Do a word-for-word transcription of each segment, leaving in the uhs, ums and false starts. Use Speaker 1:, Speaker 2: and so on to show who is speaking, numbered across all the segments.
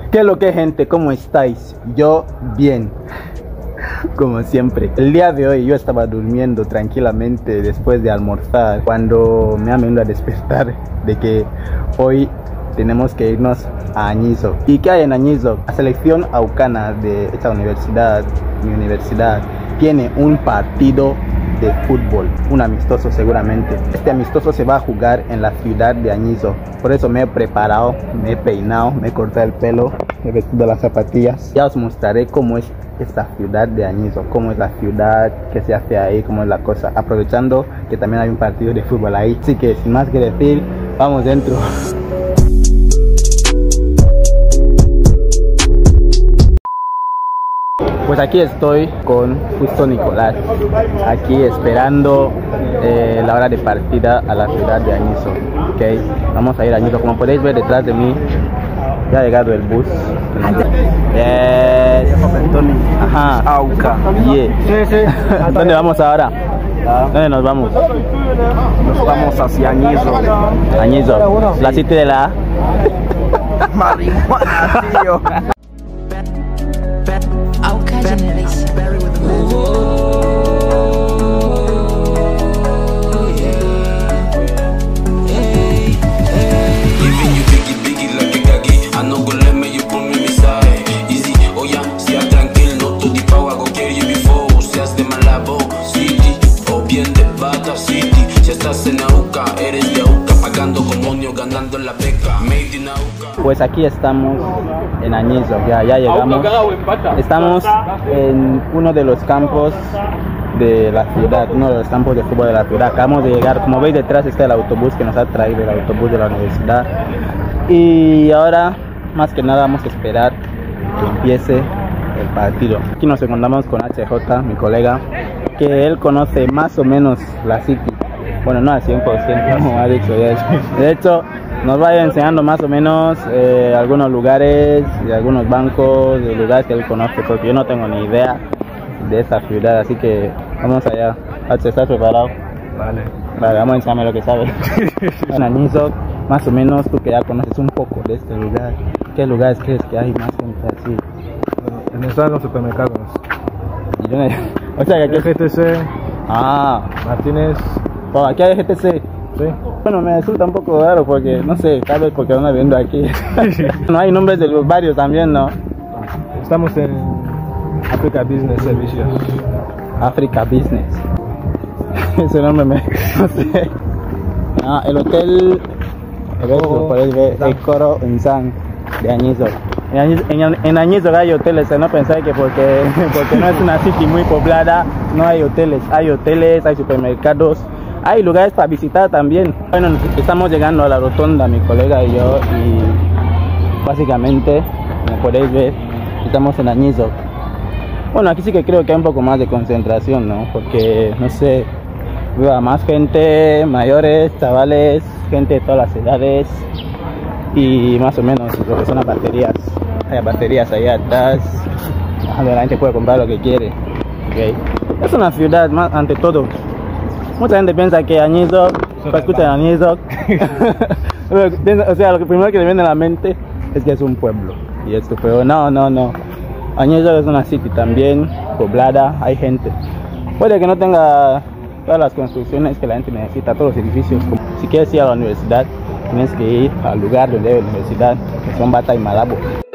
Speaker 1: ¿Qué es lo que, gente? ¿Cómo estáis? Yo bien, como siempre. El día de hoy yo estaba durmiendo tranquilamente después de almorzar cuando me han venido a despertar de que hoy tenemos que irnos a Añizo. ¿Y qué hay en Añizo? La selección aucana de esta universidad, mi universidad, tiene un partido de fútbol, un amistoso seguramente. Este amistoso se va a jugar en la ciudad de Añizo. Por eso me he preparado, me he peinado, me he cortado el pelo, he vestido las zapatillas. Ya os mostraré cómo es esta ciudad de Añizo, cómo es la ciudad, qué se hace ahí, cómo es la cosa, aprovechando que también hay un partido de fútbol ahí. Así que sin más que decir, vamos dentro. Pues aquí estoy con Justo Nicolás, aquí esperando eh, la hora de partida a la ciudad de Añizo. Okay, vamos a ir a Añizo. Como podéis ver detrás de mí, ya ha llegado el bus. Yes. Ajá. Auca. Yeah. Sí, sí. ¿Dónde vamos ahora? ¿Dónde nos vamos?
Speaker 2: Nos vamos hacia Añizo.
Speaker 1: Añizo, la city de la
Speaker 2: marihuana, tío.
Speaker 3: Auca Generation.
Speaker 1: Pues aquí estamos en Añizo, ya, ya llegamos. Estamos en uno de los campos de la ciudad, uno de los campos de fútbol de la ciudad. Acabamos de llegar, como veis detrás está el autobús que nos ha traído, el autobús de la universidad. Y ahora, más que nada, vamos a esperar que empiece el partido. Aquí nos encontramos con H J, mi colega, que él conoce más o menos la City. Bueno, no al cien por ciento, como ha dicho él. De hecho, nos va a ir enseñando más o menos eh, algunos lugares, y algunos bancos, de lugares que él conoce, porque yo no tengo ni idea de esa ciudad, así que vamos allá. H, ¿estás preparado?
Speaker 2: Vale.
Speaker 1: Vale, vamos a enseñarme lo que sabes. En Añizo, más o menos tú que ya conoces un poco de este lugar, ¿qué lugares crees que hay más gente así?
Speaker 2: En están los supermercados.
Speaker 1: Y yo no, o sea, que aquí
Speaker 2: G T C.
Speaker 1: Ah,
Speaker 2: Martínez.
Speaker 1: oh, aquí hay G T C.
Speaker 2: Sí.
Speaker 1: Bueno, me resulta un poco raro porque, no sé, tal vez porque ando viendo aquí. No hay nombres de los barrios también, ¿no?
Speaker 2: Estamos en Africa Business Servicios.
Speaker 1: Africa Business. Ese nombre me... no sé. Ah, el hotel... El
Speaker 2: Oh,
Speaker 1: podéis ver, el Coro Insan de Añizo. En Añizo, en, en Añizo hay hoteles, no pensáis que porque, porque no es una city muy poblada, no hay hoteles. Hay hoteles, hay supermercados. Hay lugares para visitar también. Bueno, estamos llegando a la rotonda, mi colega y yo, y básicamente, como podéis ver, estamos en Añizo. Bueno, aquí sí que creo que hay un poco más de concentración, ¿no? Porque, no sé, veo a más gente, mayores, chavales, gente de todas las edades, y más o menos lo que son las baterías. Hay baterías allá atrás, donde la gente puede comprar lo que quiere. Okay. Es una ciudad, más, ante todo. Mucha gente piensa que Añizo, cuando escuchan Añizo, o sea, lo que primero que le viene a la mente es que es un pueblo. Y esto, pero no, no, no. Añizo es una city también, poblada, hay gente. Puede que no tenga todas las construcciones que la gente necesita, todos los edificios. Si quieres ir a la universidad, tienes que ir al lugar donde hay la universidad, que son Bata y Malabo.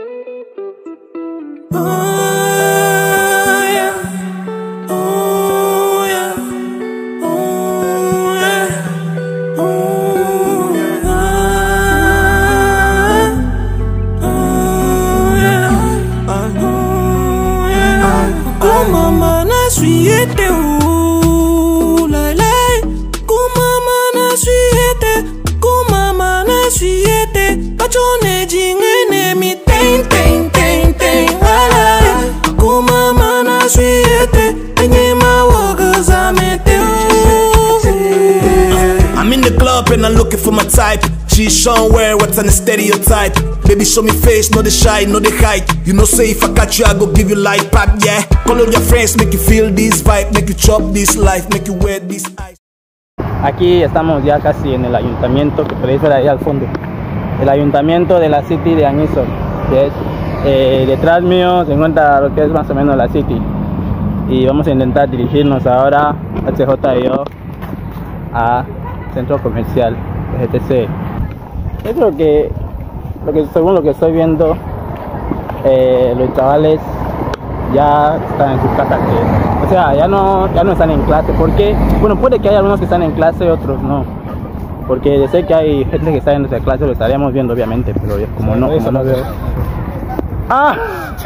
Speaker 4: I'm in the club and I'm looking for my type. She's somewhere, what's an stereotype? Baby, show me face, no the shy, no the height. You know, say if I catch you, I go give you light pop, yeah. Call all your friends, make you feel this vibe, make you chop this life, make you wear this eyes.
Speaker 1: Aquí estamos ya casi en el ayuntamiento, que podéis ver ahí al fondo. El ayuntamiento de la City de Añizo. Yes. Eh, detrás mío se encuentra lo que es más o menos la City. Y vamos a intentar dirigirnos ahora, H J y yo, a centro comercial G T C. Yo creo que, lo que según lo que estoy viendo, eh, los chavales ya están en sus casas, que, o sea, ya no, ya no están en clase. Porque, bueno, puede que haya algunos que están en clase y otros no. Porque yo sé que hay gente que está en nuestra clase, lo estaríamos viendo obviamente, pero como no, como no veo. ¡Ah!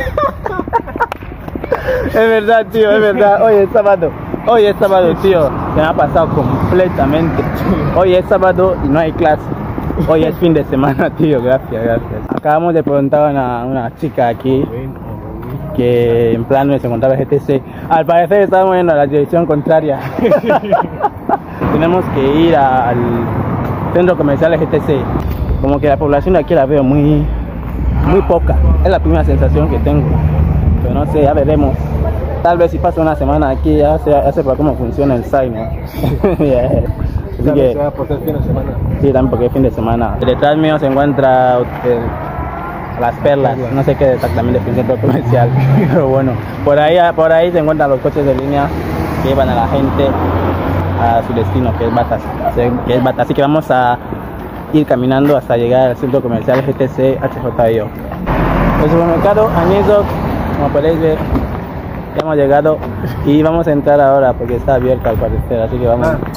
Speaker 1: Es verdad, tío, es verdad. Hoy es sábado. Hoy es sábado, tío. Se me ha pasado completamente. Hoy es sábado y no hay clase. Hoy es fin de semana, tío. Gracias, gracias. Acabamos de preguntar a una, una chica aquí que en plan se encontraba en G T C. Al parecer estamos yendo a la dirección contraria. Tenemos que ir al centro comercial de G T C. Como que la población de aquí la veo muy, muy poca. Es la primera sensación que tengo. Pero no sé, ya veremos. Tal vez si pasa una semana aquí ya se ya sepa cómo funciona el site, ¿no? Yeah. Así que,
Speaker 2: sea por ser fin de semana.
Speaker 1: sí, también porque es fin de semana. Detrás mío se encuentra el, Las Perlas, no sé qué exactamente es el centro comercial, pero bueno, por ahí, por ahí se encuentran los coches de línea que llevan a la gente a su destino, que es Batas, que es Batas. Así que vamos a ir caminando hasta llegar al centro comercial G T C H J I O. El supermercado Añezo, como podéis ver, ya hemos llegado y vamos a entrar ahora porque está abierto al parecer, así que vamos. Ah.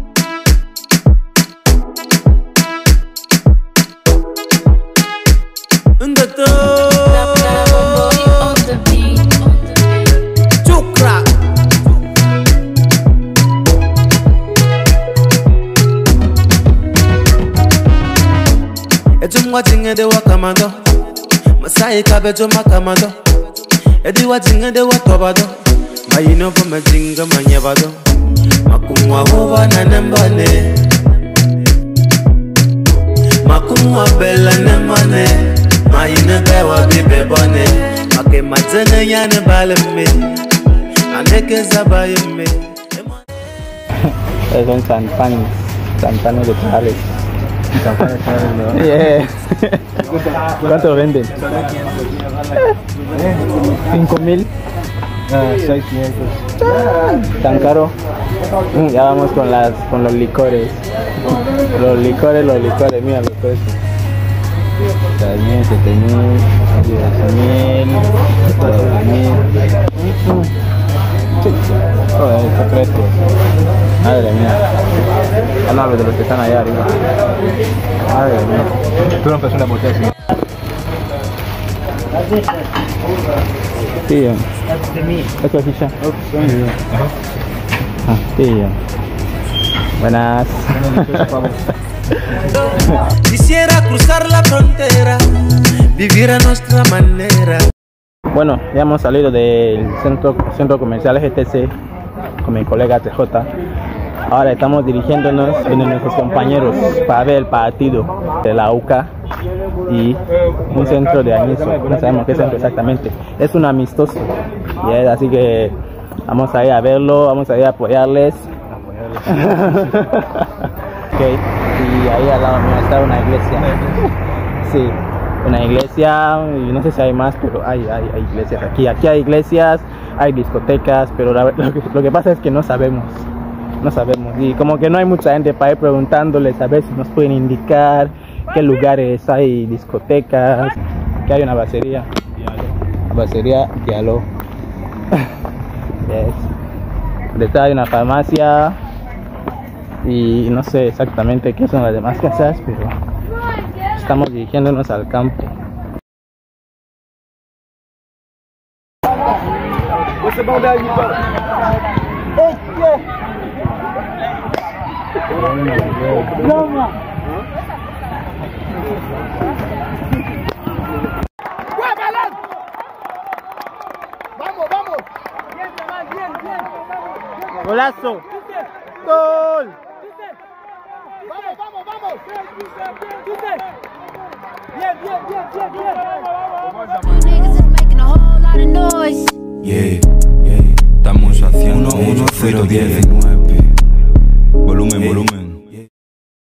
Speaker 5: Watching the wakamado, Masai cabbage on Makamado, Eddie watching the watabado, Mayino from a jinga manyavado, Makumwa Nanembane, Makumwa Bella Nemane, Mayina Gawa Bibe Bone, Make Matana Yana Balame, Aneke Zabayame.
Speaker 1: Son champanes, champanes de Charles. Yeah. ¿Cuánto venden? ¿Cinco mil?
Speaker 2: Ah, seis quinientos.
Speaker 1: ¿Tan caro? Ya vamos con las con los licores. Los licores, los licores, mira los precios. seis mil, siete mil, diez mil, doce mil. Joder, estos precios. Madre mía. Ya no hablo de los que están allá arriba. Madre mía.
Speaker 2: Tú rompes una botella así.
Speaker 1: Tío. ¿Esto es ficha? Ah, tío. Buenas.
Speaker 5: Quisiera cruzar la frontera, vivir a nuestra manera.
Speaker 1: Bueno, ya hemos salido del centro, centro comercial G T C con mi colega H J. Ahora estamos dirigiéndonos en nuestros compañeros para ver el partido de la U C A y un centro de Añezo. No sabemos qué centro exactamente. Es un amistoso. Y así que vamos a ir a verlo, vamos a ir a apoyarles. Okay. Y ahí al lado mío está una iglesia. Sí. Una iglesia, y no sé si hay más, pero hay, hay, hay iglesias aquí. Aquí hay iglesias, hay discotecas, pero la, lo, que, lo que pasa es que no sabemos. No sabemos. Y como que no hay mucha gente para ir preguntándoles a ver si nos pueden indicar qué lugares hay discotecas. Aquí hay una basería. Basería Diallo. Yes. Detrás hay una farmacia. Y no sé exactamente qué son las demás cosas, pero estamos dirigiéndonos al campo.
Speaker 6: Vamos, vamos. Bien, bien, bien.
Speaker 1: Golazo. Gol.
Speaker 6: Vamos, vamos, vamos. Bien, bien, bien, bien, bien. Niggas is making a whole lot of noise.
Speaker 7: Yeah, yeah. Estamos haciendo uno cero diecinueve. Volumen, volumen.